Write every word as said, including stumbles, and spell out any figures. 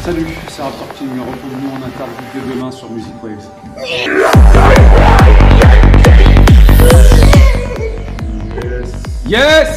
Salut, c'est Raptor King. Retrouve-nous en interview dès demain sur Music Waves. Yes! Yes!